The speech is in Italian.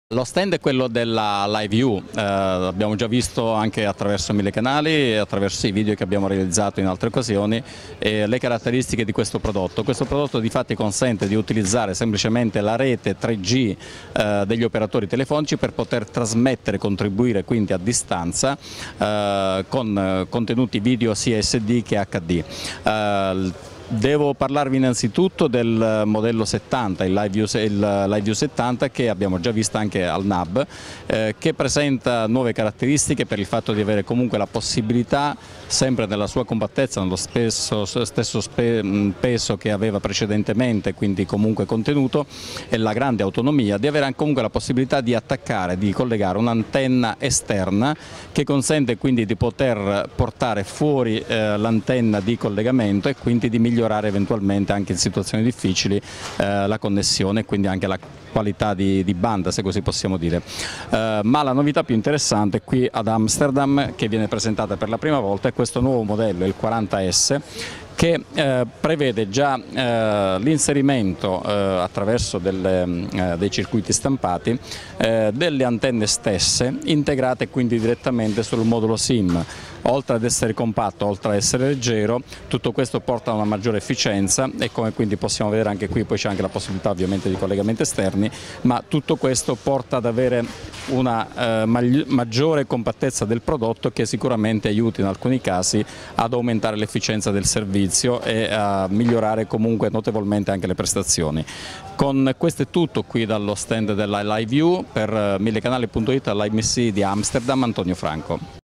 Lo stand è quello della LiveU, abbiamo già visto anche attraverso 1000 canali, attraverso i video che abbiamo realizzato in altre occasioni, le caratteristiche di questo prodotto. Questo prodotto di fatti consente di utilizzare semplicemente la rete 3G degli operatori telefonici per poter trasmettere, contribuire quindi a distanza con contenuti video sia SD che HD. Devo parlarvi innanzitutto del modello 70, il LiveU 70, che abbiamo già visto anche al NAB, che presenta nuove caratteristiche per il fatto di avere comunque la possibilità, sempre nella sua compattezza, nello stesso peso che aveva precedentemente, quindi comunque contenuto, e la grande autonomia, di avere comunque la possibilità di attaccare, di collegare un'antenna esterna che consente quindi di poter portare fuori l'antenna di collegamento e quindi di migliorare eventualmente anche in situazioni difficili la connessione e quindi anche la qualità di banda, se così possiamo dire. Ma la novità più interessante qui ad Amsterdam, che viene presentata per la prima volta, è questo nuovo modello, il 40S, che prevede già l'inserimento attraverso dei circuiti stampati delle antenne stesse, integrate quindi direttamente sul modulo SIM. Oltre ad essere compatto, oltre ad essere leggero, tutto questo porta a una maggiore efficienza e, come quindi possiamo vedere anche qui, poi c'è anche la possibilità ovviamente di collegamenti esterni, ma tutto questo porta ad avere una maggiore compattezza del prodotto, che sicuramente aiuta in alcuni casi ad aumentare l'efficienza del servizio e a migliorare comunque notevolmente anche le prestazioni. Con questo è tutto qui dallo stand della LiveU. Per 1000canali.it, LiveMC di Amsterdam, Antonio Franco.